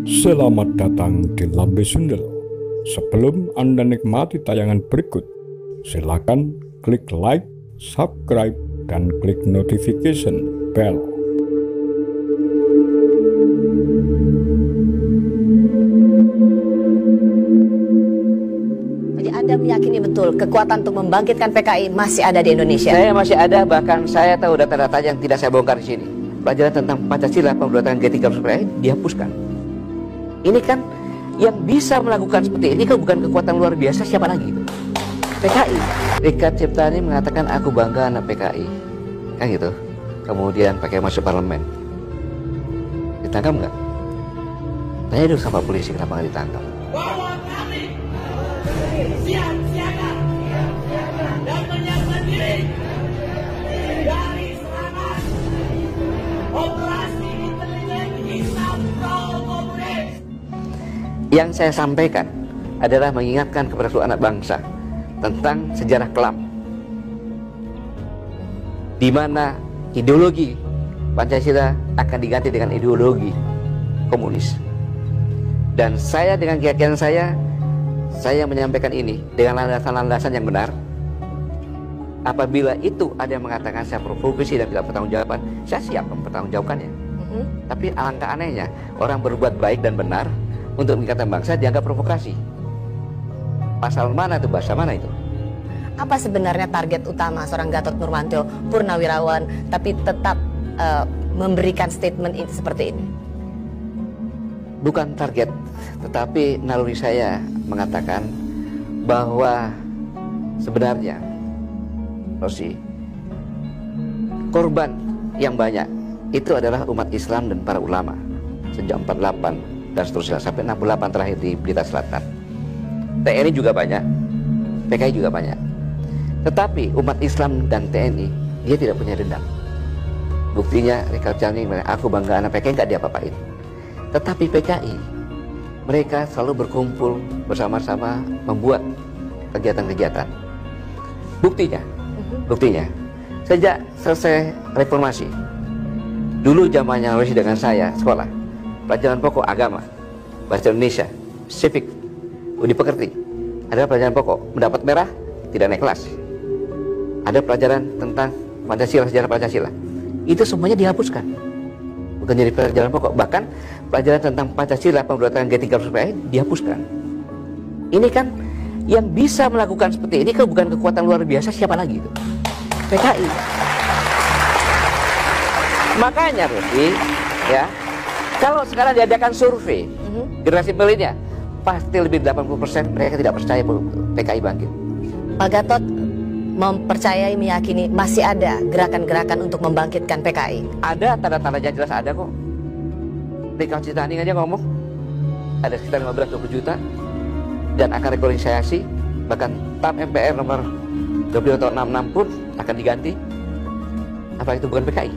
Selamat datang di Lambe Sundel. Sebelum Anda nikmati tayangan berikut, silakan klik like, subscribe, dan klik notification bell. Jadi Anda meyakini betul kekuatan untuk membangkitkan PKI masih ada di Indonesia? Saya masih ada, bahkan saya tahu data-data yang tidak saya bongkar di sini. Pelajaran tentang Pancasila, pemberontakan G30 PKI dihapuskan. Ini kan yang bisa melakukan seperti ini kalau bukan kekuatan luar biasa, siapa lagi itu? PKI. Rika Ciptani mengatakan aku bangga anak PKI, kan gitu. Kemudian pakai masuk parlemen. Ditangkap nggak? Tanya dulu sama polisi kenapa nggak ditangkap. Bahwa kami siap siaga dan menyiapkan diri dari serangan operasi intelijen Hisab Pro Komunis. Yang saya sampaikan adalah mengingatkan kepada seluruh anak bangsa tentang sejarah kelam, di mana ideologi Pancasila akan diganti dengan ideologi komunis. Dan saya dengan keyakinan saya menyampaikan ini dengan landasan-landasan yang benar. Apabila itu ada yang mengatakan saya provokasi dan tidak bertanggung-jawaban, saya siap mempertanggungjawabkannya. Tapi alangkah anehnya orang berbuat baik dan benar untuk mengingatkan bangsa dianggap provokasi. Pasal mana itu, bahasa mana itu? Apa sebenarnya target utama seorang Gatot Nurmantio, purnawirawan, tapi tetap memberikan statement ini seperti ini? Bukan target, tetapi naluri saya mengatakan bahwa sebenarnya, Rosi, korban yang banyak itu adalah umat Islam dan para ulama sejak 48 dan seterusnya sampai 68 terakhir di Blitar Selatan. TNI juga banyak, PKI juga banyak. Tetapi umat Islam dan TNI dia tidak punya dendam. Buktinya Rika Ciptani, aku bangga anak PKI, nggak diapa-apain. Tetapi PKI mereka selalu berkumpul bersama-sama membuat kegiatan-kegiatan. Buktinya sejak selesai reformasi, dulu zamannya Rosi dengan saya sekolah, pelajaran pokok agama, bahasa Indonesia, civic, budi pekerti, ada pelajaran pokok, mendapat merah tidak naik kelas. Ada pelajaran tentang Pancasila, sejarah Pancasila, itu semuanya dihapuskan, bukan jadi pelajaran pokok. Bahkan pelajaran tentang Pancasila, pemberontakan G30 PKI dihapuskan. Ini kan yang bisa melakukan seperti ini kalau bukan kekuatan luar biasa, siapa lagi itu? PKI. Makanya Rosi, ya, kalau sekarang diadakan survei generasi milenial, pasti lebih 80% mereka tidak percaya PKI bangkit. Pak Gatot mempercayai, meyakini masih ada gerakan-gerakan untuk membangkitkan PKI? Ada tanda-tandanya, jelas ada kok. Rika Ciptani aja ngomong ada sekitar 15-20 juta dan akan rekonsiliasi, bahkan TAP MPR nomor 22 tahun 66 pun akan diganti. Apa itu bukan PKI?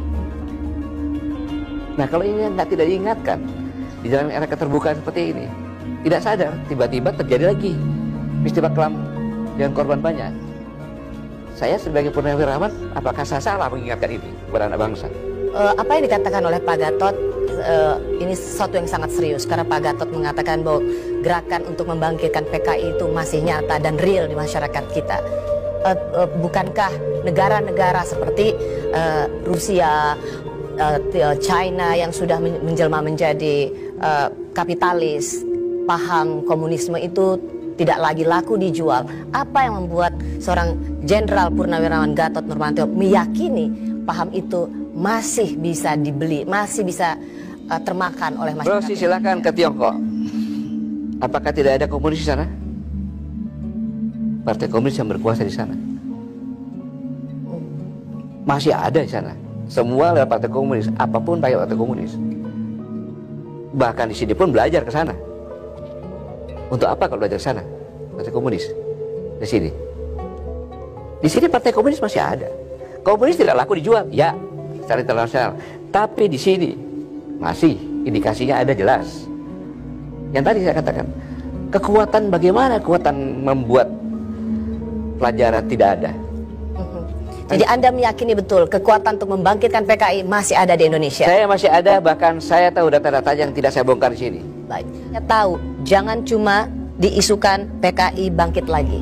Nah, kalau ini tidak diingatkan di dalam era keterbukaan seperti ini, tidak sadar, tiba-tiba terjadi lagi peristiwa kelam dengan korban banyak. Saya sebagai purnawirawan, apakah saya salah mengingatkan ini kepada anak bangsa? Apa yang dikatakan oleh Pak Gatot ini sesuatu yang sangat serius, karena Pak Gatot mengatakan bahwa gerakan untuk membangkitkan PKI itu masih nyata dan real di masyarakat kita. Bukankah negara-negara seperti Rusia, China yang sudah menjelma menjadi kapitalis, paham komunisme itu tidak lagi laku dijual? Apa yang membuat seorang Jenderal Purnawirawan Gatot Nurmantio meyakini paham itu masih bisa dibeli, masih bisa termakan oleh masyarakat? Rosi, silakan ke Tiongkok. Apakah tidak ada komunis di sana? Partai komunis yang berkuasa di sana masih ada di sana. Semua lewat partai komunis, apapun pakai partai komunis. Bahkan di sini pun belajar ke sana. Untuk apa kalau belajar ke sana? Partai komunis di sini. Di sini partai komunis masih ada. Komunis tidak laku dijual, ya, secara internasional. Tapi di sini masih indikasinya ada jelas. Yang tadi saya katakan, kekuatan bagaimana kekuatan membuat pelajaran tidak ada. Jadi Anda meyakini betul kekuatan untuk membangkitkan PKI masih ada di Indonesia? Saya masih ada, bahkan saya tahu data-data yang tidak saya bongkar di sini. Baik, saya tahu jangan cuma diisukan PKI bangkit lagi.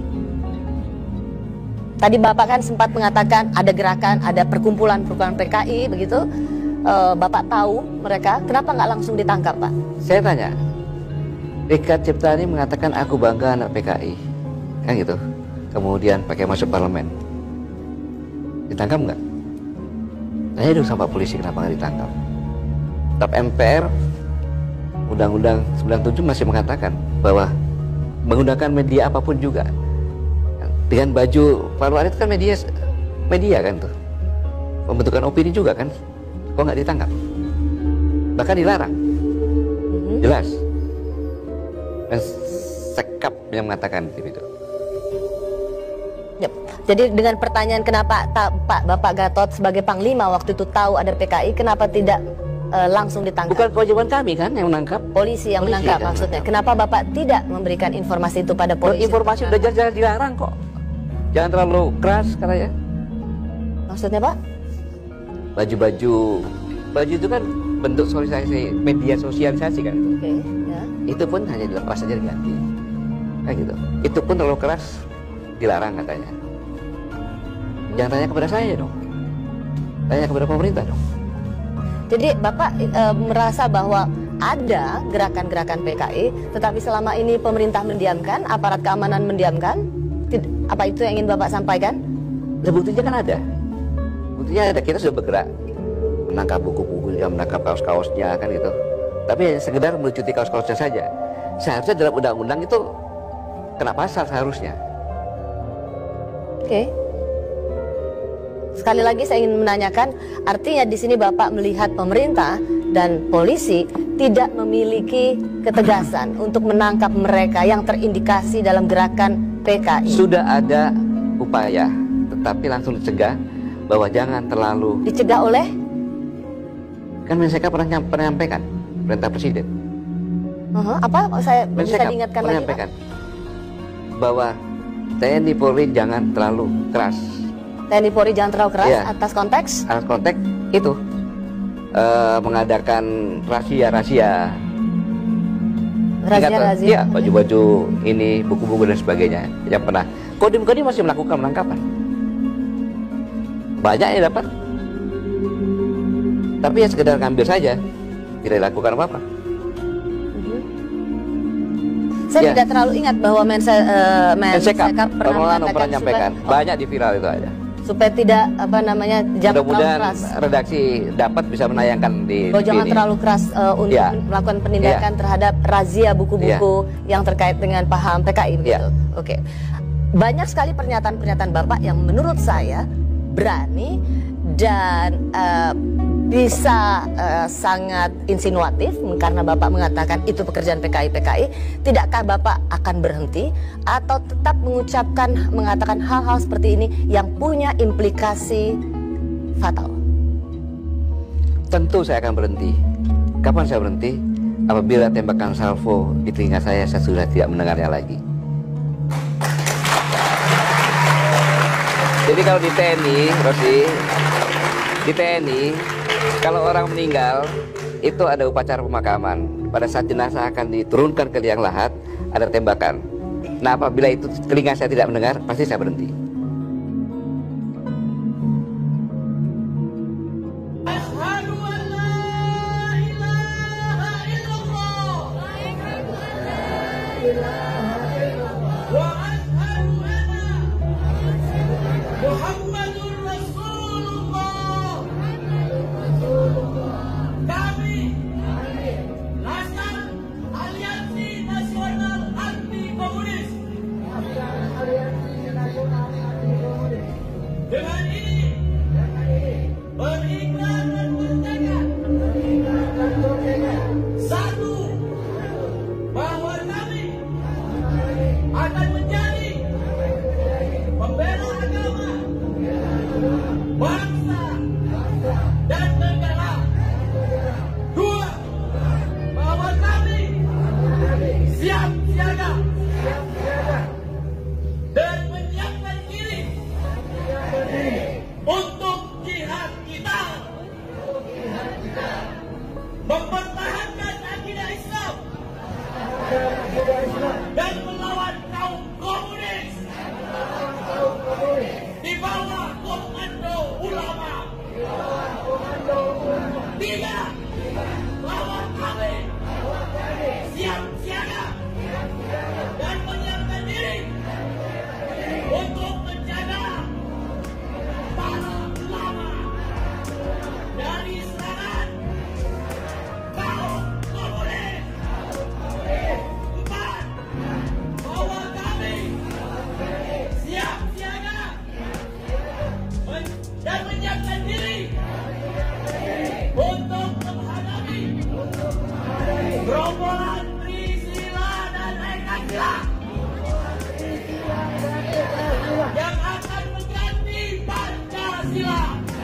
Tadi Bapak kan sempat mengatakan ada gerakan, ada perkumpulan PKI begitu. Bapak tahu mereka, kenapa nggak langsung ditangkap, Pak? Saya tanya, Rika Ciptani mengatakan aku bangga anak PKI, kan gitu. Kemudian pakai masuk parlemen, ditangkap nggak? Tanya dong sama polisi kenapa nggak ditangkap. Tapi MPR Undang-Undang 97 masih mengatakan bahwa menggunakan media apapun juga dengan baju Paru itu kan media kan tuh, pembentukan opini juga kan, kok nggak ditangkap, bahkan dilarang, jelas. Dan Sekap yang mengatakan itu. Yep. Jadi dengan pertanyaan kenapa Pak Bapak Gatot sebagai Panglima waktu itu tahu ada PKI, kenapa tidak langsung ditangkap? Bukan kewajiban kami kan yang menangkap. Polisi yang menangkap kan maksudnya. Kenapa Bapak tidak memberikan informasi itu pada polisi? Informasi udah jelas dilarang kok. Jangan terlalu keras katanya. Maksudnya Pak? Baju itu kan bentuk sosialisasi, media sosialisasi kan itu. Oke, ya. Itu pun hanya dilepas saja diganti. Kayak gitu. Itu pun terlalu keras dilarang katanya. Jangan tanya kepada saya dong. Tanya kepada pemerintah dong. Jadi Bapak merasa bahwa ada gerakan-gerakan PKI, tetapi selama ini pemerintah mendiamkan, aparat keamanan mendiamkan. Apa itu yang ingin Bapak sampaikan? Nah, buktinya kan ada. Buktinya ada, kita sudah bergerak menangkap buku-bukunya, menangkap kaos-kaosnya kan gitu. Tapi hanya sekedar melucuti kaos-kaosnya saja. Seharusnya dalam undang-undang itu kena pasal seharusnya. Oke. Sekali lagi saya ingin menanyakan, artinya di sini Bapak melihat pemerintah dan polisi tidak memiliki ketegasan untuk menangkap mereka yang terindikasi dalam gerakan PKI. Sudah ada upaya, tetapi langsung dicegah bahwa jangan terlalu. Dicegah oleh? Kan Mensekap pernah menyampaikan perintah presiden. Apa? Saya bisa Mensekap diingatkan lagi, menyampaikan bahwa TNI Polri jangan terlalu keras. TNI Polri jangan terlalu keras Ya. atas konteks? Atas konteks itu mengadakan rahasia-rahasia. Razia-razia. Iya, baju-baju ini, buku-buku dan sebagainya. Yang pernah Kodim masih melakukan penangkapan. Banyak yang dapat. Tapi ya sekedar ngambil saja, tidak dilakukan apa-apa. Saya Ya. tidak terlalu ingat bahwa Mensekap pernah menyampaikan. Banyak di viral itu aja. supaya tidak jam terlalu Mudah-mudahan keras. redaksi dapat bisa menayangkan di Bahwa jangan TV ini. terlalu keras untuk Ya. melakukan penindakan terhadap razia buku-buku yang terkait dengan paham PKI begitu. Oke. Banyak sekali pernyataan-pernyataan Bapak yang menurut saya berani dan bisa sangat insinuatif karena Bapak mengatakan itu pekerjaan PKI. Tidakkah Bapak akan berhenti atau tetap mengatakan hal-hal seperti ini yang punya implikasi fatal? Tentu saya akan berhenti. Kapan saya berhenti? Apabila tembakan salvo di telinga saya sudah tidak mendengarnya lagi. Jadi kalau di TNI, Rosi, di TNI, kalau orang meninggal, itu ada upacara pemakaman. Pada saat jenazah akan diturunkan ke liang lahat, ada tembakan. Nah, apabila itu telinga saya tidak mendengar, pasti saya berhenti. Asyhadu an la ilaha illallah wa asyhadu anna Muhammadur Rasulullah. Kami Laskar Aliansi Nasional Anti Komunis dengan ini berikrar dan bertekad satu, bahwa kami akan menjadi pembela agama, bangsa dan negara. Dua, bahwa kami siap siaga dan menyiapkan diri untuk jihad kita, mempertahankan akidah Islam bahwa kami siap siaga dan menyiapkan diri untuk menjaga para ulama dari serangan kaum komunis. Empat, bahwa kami siap siaga dan menyiapkan diri untuk menghadapi gerombolan Trisila dan Ekasila yang akan mengganti Pancasila.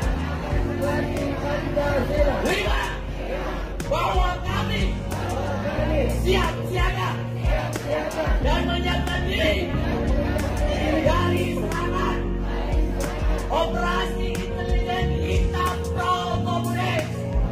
Lima, bahwa kami siap siaga dan menyiapkan diri dari serangan operasi intelijen hitam pro-komunis.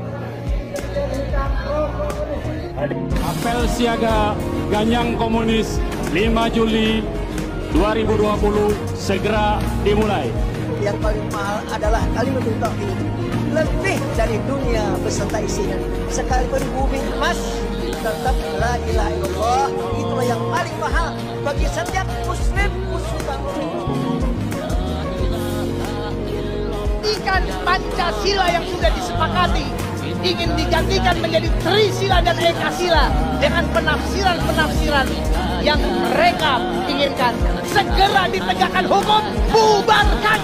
Apel siaga Ganyang Komunis 5 Juli 2020 segera dimulai. Yang paling mahal adalah Kalimatul Tauhid. Lebih dari dunia beserta isinya. Sekalipun bumi emas, tetap la ilaha illallah. Itulah yang paling mahal bagi setiap muslim muslimah. Ikan Pancasila yang sudah disepakati ingin digantikan menjadi Trisila dan Ekasila dengan penafsiran-penafsiran yang mereka inginkan. Segera ditegakkan hukum, bubarkan.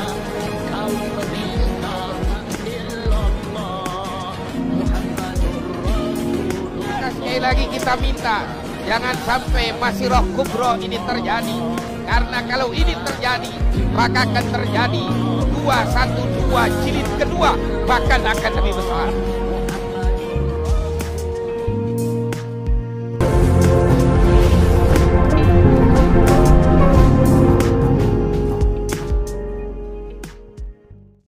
Sekali lagi kita minta jangan sampai Masirah Kubro ini terjadi, karena kalau ini terjadi maka akan terjadi 212 jilid kedua, bahkan akan lebih besar.